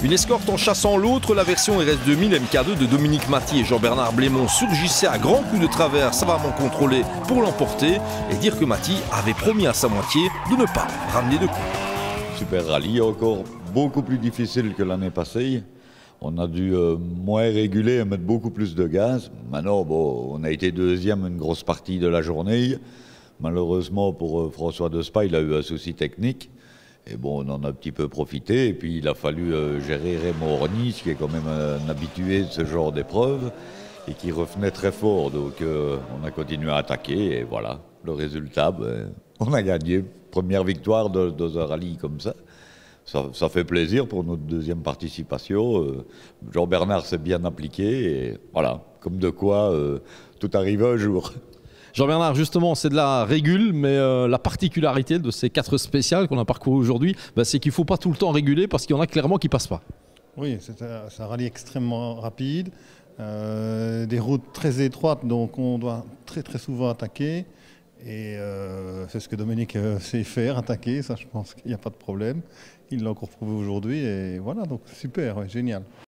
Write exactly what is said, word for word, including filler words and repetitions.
Une escorte en chassant l'autre, la version R S deux mille M K deux de Dominique Mathy et Jean-Bernard Blémont surgissait à grands coups de travers savamment contrôlés pour l'emporter et dire que Mathy avait promis à sa moitié de ne pas ramener de coups. Super rallye, encore beaucoup plus difficile que l'année passée. On a dû euh, moins réguler et mettre beaucoup plus de gaz. Maintenant, bon, on a été deuxième une grosse partie de la journée. Malheureusement pour euh, François Despa, il a eu un souci technique. Et bon, on en a un petit peu profité. Et puis il a fallu euh, gérer Raymond Ornish, qui est quand même un habitué de ce genre d'épreuve et qui revenait très fort. Donc euh, on a continué à attaquer et voilà, le résultat, ben, on a gagné. Première victoire de, dans un rallye comme ça. Ça, ça fait plaisir pour notre deuxième participation. Jean-Bernard s'est bien appliqué et voilà, comme de quoi euh, tout arrive un jour. Jean-Bernard, justement, c'est de la régule, mais euh, la particularité de ces quatre spéciales qu'on a parcouru aujourd'hui, bah, c'est qu'il ne faut pas tout le temps réguler parce qu'il y en a clairement qui ne passent pas. Oui, c'est un, un rallye extrêmement rapide, euh, des routes très étroites, donc on doit très très souvent attaquer. Et euh, c'est ce que Dominique euh, sait faire, attaquer, ça je pense qu'il n'y a pas de problème. Il l'a encore prouvé aujourd'hui et voilà, donc super, ouais, génial.